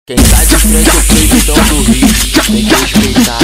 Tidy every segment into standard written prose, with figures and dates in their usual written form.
Quem tá de frente é o presidão do Rio, tem que respeitar.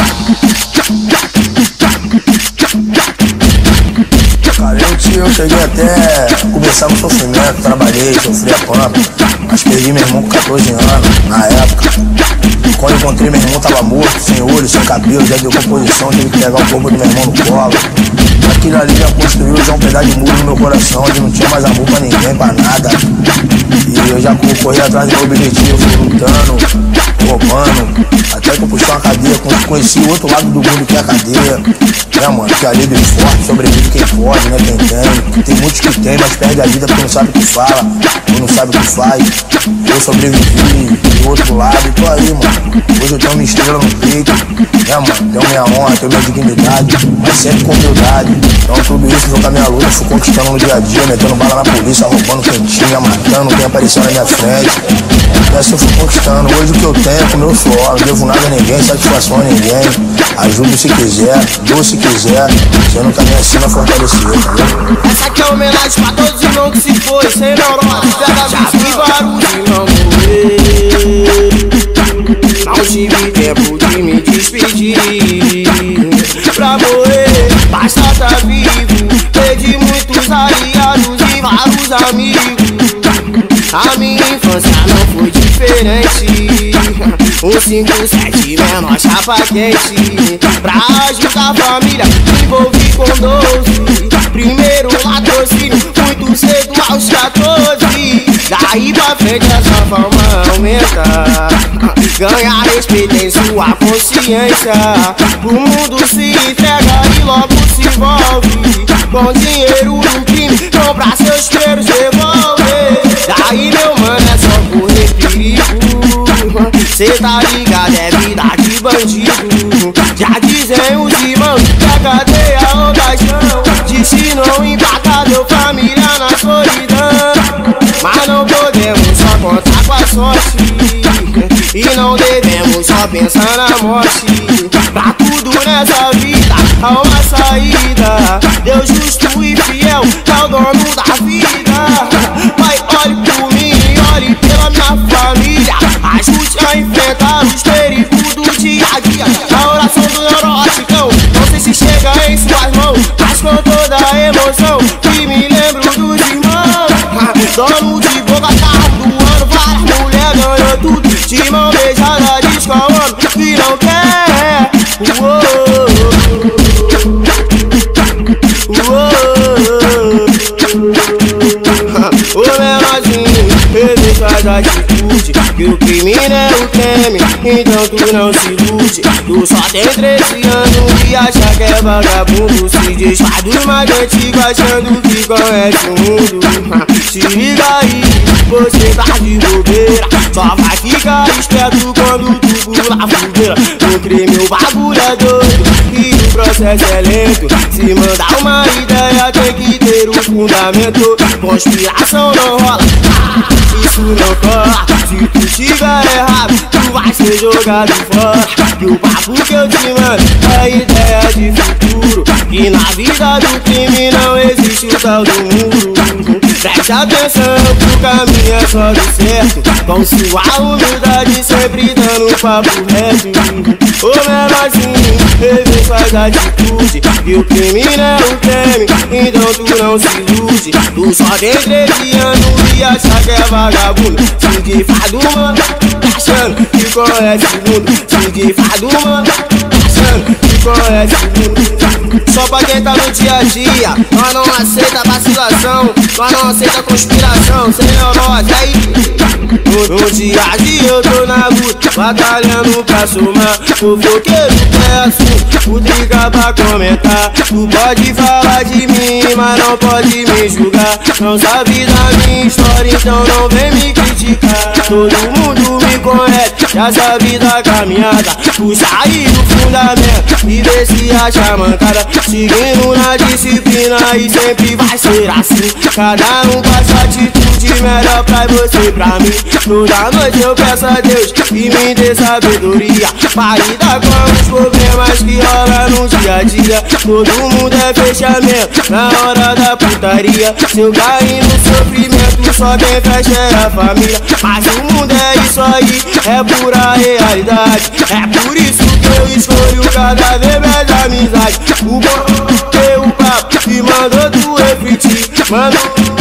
Cara, eu cheguei até começar no sofrimento, trabalhei, sofri a pampa, mas perdi meu irmão com 14 anos, na época. Quando eu encontrei meu irmão tava morto, sem olho, sem cabelo, já deu composição, tive que pegar o corpo do meu irmão no colo. Aquilo ali já construiu já um pedaço de muro no meu coração, onde não tinha mais amor pra ninguém, pra nada. E eu já corri atrás do meu objetivo, lutando, roubando, até que eu puxei uma cadeia, conheci o outro lado do mundo que é a cadeia. Né, mano, que a vida é forte, sobrevive quem pode, né, quem tem. Tem muitos que tem, mas perde a vida porque não sabe o que fala, ou não sabe o que faz. Eu sobrevivi do outro lado e tô aí, mano. Hoje eu tenho uma estrela no peito, né, mano, tenho minha honra, tenho minha dignidade, mas sempre com humildade. Então tudo isso junto à minha luta, fui conquistando no dia a dia, metendo bala na polícia, roubando quem tinha, matando quem apareceu na minha frente. E assim eu fui conquistando. Hoje o que eu tenho é com o meu suor, não devo nada a ninguém, satisfação a ninguém. Ajudo se quiser, dou se quiser, sendo também assim vai fortalecer, entendeu? Essa aqui é homenagem pra todos os irmãos que se foi, sem neurose, já vi vários irmãos morrer. Não tive tempo de me despedir. Pra morrer, basta tá vivo. Perdi muitos aliados e vários amigos. A minha infância não foi diferente. 157 menor chapa quente. Pra ajudar a família, me envolvi com 12. Primeiro latrocínio, muito cedo aos 14. Daí pra frente essa fama aumenta. Ganha respeito em sua consciência. O mundo se entrega e logo se envolve. Com dinheiro no crime, compra seus primeiros revólver. Daí meu mano é só correr perigo. Cê tá ligado, é vida de bandido. Já dizem os irmãos que a cadeia ou caixão. Destino embarcado, família na solidão. Mas não podemos só contar com a sorte. E não devemos só pensar na morte. Pra tudo nessa vida há uma saída. Deus justo e fiel é o dono da vida. Pai, olhe por mim, olhe pela minha família. Ajude a enfrentar os perigos do dia a dia. A oração do neurótico, não sei se chega em suas mãos, mas com toda a emoção que me lembro dos irmãos. Dono de boca, carro do ano, várias mulheres ganhou tudo. De mão beijada, diz qual ano que não quer. Ô menorzinho, ele faz atitude, que o crime é o creme, então tu não se ilude. Tu só tem 13 anos e acha que é vagabundo. Se desfaz dos mais antigos achando que conhece o mundo. Se liga aí, você tá de bobeira, só vai ficar esperto quando tu pular fogueira. No crime o bagulho é doido e o processo é lento. Se mandar uma ideia tem que ter um fundamento. Conspiração não rola, isso não cola. Se tu tiver errado, tu vai ser jogado fora. Que o papo que eu te mando é ideia de futuro. E na vida do crime não existe o tal do muro. Preste atenção que o caminho é só do certo. Com sua humildade sempre dando papo reto. Ô menorzinho, ele faz atitude, e o crime é o creme, então tu não se ilude. Tu só tem 13 anos e acha que é vagabundo. Se de fado, mano, tá achando que conhece o mundo. Se de fado, mano, tá achando que conhece o mundo. Só pra quem tá no dia a dia, nós não aceita vacilação, nós não aceita conspiração. Sem neurose, aí no dia a dia eu tô na luta, batalhando pra somar. Fofoqueiro é assunto, o triga pra comentar. Tu pode falar de mim, mas não pode me julgar. Não sabe da minha história, então não vem me criticar. Todo mundo me conhece, dessa vida caminhada. Puxa aí no fundamento e vê se acha mancada. Seguindo na disciplina e sempre vai ser assim. Cada um com a sua atitude melhor pra você e pra mim. Toda noite eu peço a Deus que me dê sabedoria pra lidar com os problemas que rolam no dia a dia. Todo mundo é fechamento na hora da putaria. Se eu cair no sofrimento, só quem fecha é a família. Mas o mundo é isso aí, é pura realidade. É por isso que eu escolho cada vez mais amizade. O bom é o papo que mandou tu refletir. Mano,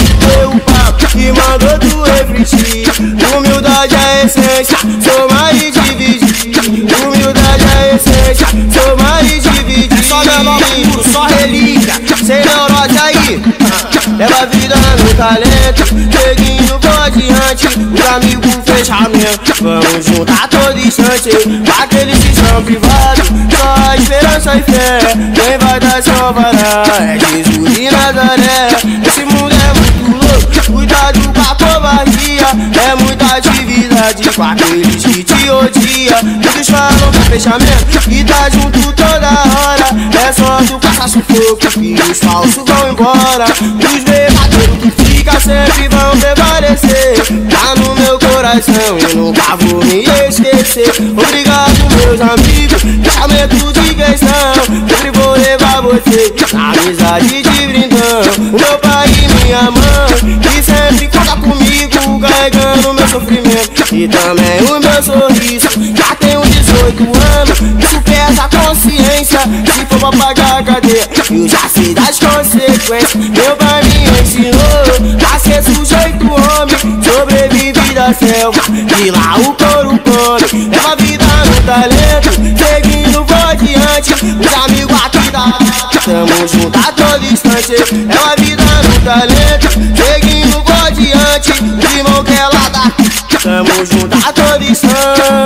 o papo que mandou tu refletir. Humildade é a essência, somar e dividir. Humildade é a essência, somar e dividir. É só menor puro, só relíquia, sem neurose aí. Leva a vida no talento, seguindo por adiante. Os amigos fechamento, vamos juntar todo instante. Aqueles que são privados, só a esperança e fé. Quem vai dar salvará é Jesus de Nazaré. Esse mundo é muito louco, cuidado com a covardia. É muita atividade com aqueles que te odiam. Muitos falam que é fechamento e tá junto toda hora. É só tu passar sufoco que os falsos vão embora. Os verdadeiros que fica sempre vão prevalecer. Tá no meu coração e nunca vou me esquecer. Obrigado meus amigos, fechamento de questão. Sempre vou levar você na amizade de brindão. O meu pai e minha mãe que sempre conta comigo, carregando meu sofrimento e também o meu sorriso. Já tenho 18 anos, isso pesa a consciência. Se for pra pagar a cadeia, eu já sei das consequências. Meu pai me ensinou a ser sujeito homem, sobrevive da selva e lá o couro come. Leva a vida no talento, seguindo vou adiante. Os amigos aqui da tamo junto a todo instante. É uma vida no talento, seguindo vou adiante. Os irmãos que ela dá, tamo junto a todo instante.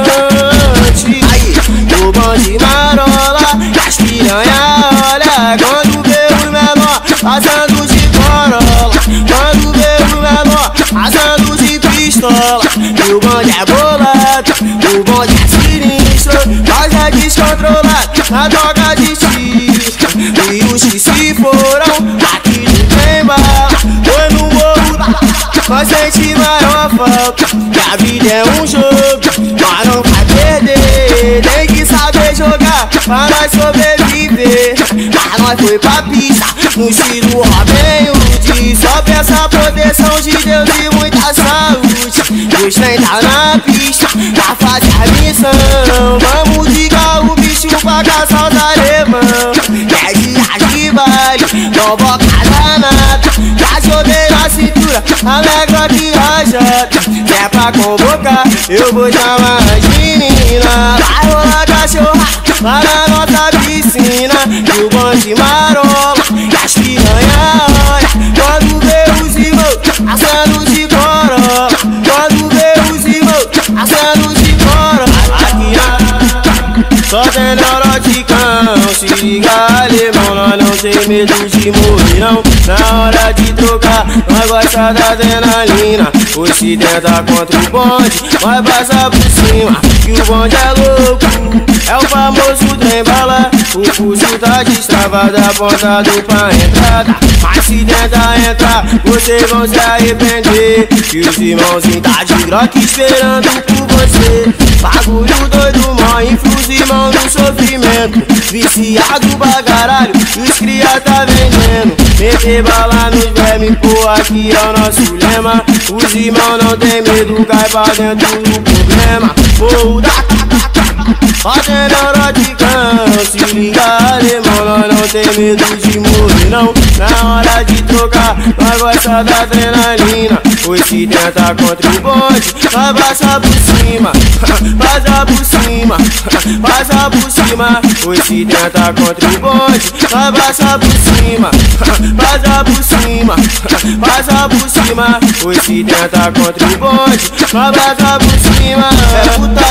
Aí, o bom de marola, as piranha olha quando vê os menor passando de corolla. Quando vê os menor passando de pistola. E o bonde é bolado, o bonde é sinistro. Nós é descontrolado na droga de tiro. E os que se foram, aqui não tem bala. Foi no morro da nós sente maior falta. Que a vida é um jogo, nós não vai perder. Tem que saber jogar pra nós sobreviver. Mas nós foi pra pista, no estilo Robin Hood. Só peça proteção de Deus e muita saúde. Os trem tá na pista, pra fazer a missão. Vamos ligar o bicho pra caçar os alemão. É dia de baile, não boca danada. Cachorreiro na cintura, alegra que rajada. Se é pra convocar, eu vou chamar as meninas. Vai rolar cachorra lá na nossa piscina. E o bonde marola, e as piranha olha quando vê os irmãos assando de corolla. Quando vê os irmãos assando de corolla. Aqui só tem neuroticão. Se liga alemão, nós não tem medo de morrer não. Na hora de trocar, nós gosta da adrenalina. Hoje tenta contra o bonde, nós passa por cima. Que o bonde é louco, é o famoso trem bala. O pulso tá destravado, apontado pra entrada. Mas se tenta entrar, vocês vão se arrepender. Que os irmãozinhos tá de groque esperando por você. Bagulho doido, morre, influz irmão no sofrimento. Viciado pra caralho, os cria tá vendendo. Meter bala nos vermes, pô, aqui é o nosso lema. Os irmãos não tem medo, cai pra dentro do problema. Vou dar fazendo neuroticão. Se liga alemão, nós não tem medo de morrer não. Na hora de trocar, nós gosta da adrenalina. Pois se tenta contra o bonde, nós passa por cima. Passa por cima, passa por cima. Pois se tenta contra o bonde, nós passa por cima. Passa por cima, passa por cima. Pois se tenta contra o bonde, nós passa por cima. É putaria,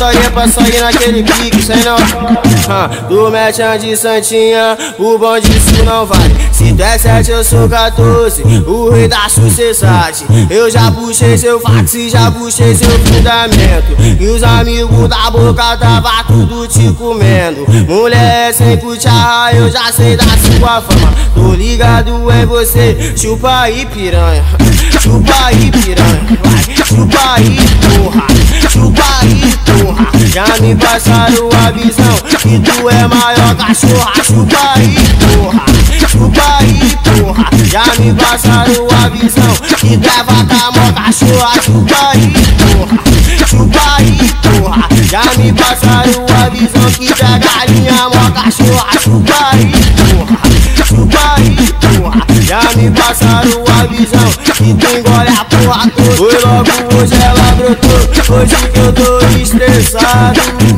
putaria pra sair naquele pique, sem não. Tu mete a de santinha, o bom disso não vale. Se tu é 7, eu sou 14, o rei da sucessade. Eu já puxei seu fax e já puxei seu fundamento. E os amigos da boca tava tudo te comendo. Mulher sem cuchara, eu já sei da sua fama. Tô ligado em você, chupa aí piranha. Chupa aí piranha, vai, chupa aí porra. Chupa aí porra, já me passaram a visão que tu é maior cachorra. Chupa aí porra, chupa aí porra, já me passaram a visão que tu é vaca mó cachorra. Chupa aí porra, chupa aí porra, já me passaram a visão que tu é galinha mó cachorra. Chupa aí porra, chupa aí porra, já me passaram a visão que tu engole a porra toda. Foi logo hoje ela brotou, hoje que eu tô estressado.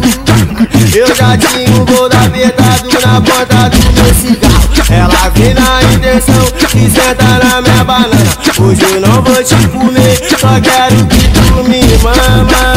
Eu já tinha um gol apertado na ponta do meu cigarro. Ela vem na intenção de sentar na minha banana. Hoje eu não vou te comer, só quero que tu me mama.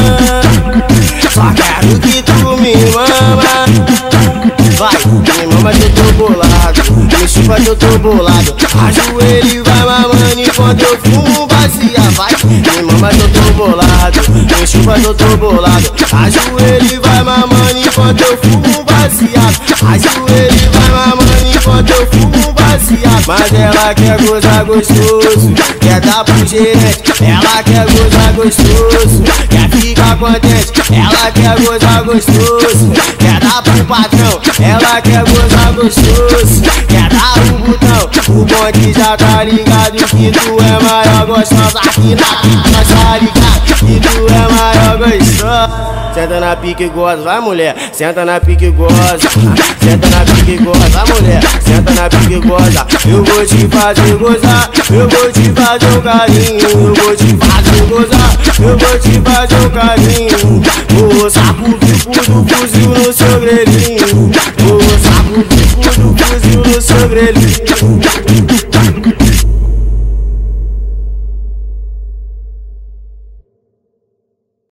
Só quero que tu me mama. Vai, me mama que eu tô bolado, me chupa que eu tô bolado. Ajoelho e vai mamando enquanto eu fumo bacia. Vai, me mama que eu tô bolado, me chupa que eu tô bolado. Ajoelho e vai mamando enquanto eu fumo baseado. Ajoelho e vai mamando enquanto eu fumo baseado. Mas ela quer gozar gostoso, quer dar pro gerente. Ela quer gozar gostoso, quer ficar contente. Ela quer gozar gostoso, quer dar pro patrão. Ela quer gozar gostoso, quer dar um botão. O bonde já tá ligado que tu é maior gostosa. Aqui na casa tá ligado que tu é maior gostosa. Senta na pique goza, vai mulher, senta na pique goza. Senta na pique goza, vai mulher, senta na pique goza. Eu vou te fazer gozar, eu vou te fazer um carinho. Eu vou te fazer gozar, eu vou te fazer um carinho. Vou saco o bico do fuzil no seu grelhinho. Vou saco o bico do fuzil no seu grelhinho.